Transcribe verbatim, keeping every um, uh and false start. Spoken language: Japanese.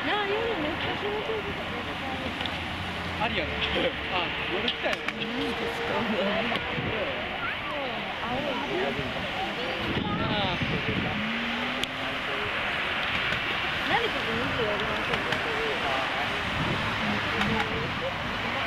なあ、夜めっちゃ気持ちよくて。 あるよね。あ、夜来たよね。 何ですかね。青い。 ああ。 何ここにじゅうよりましょうか。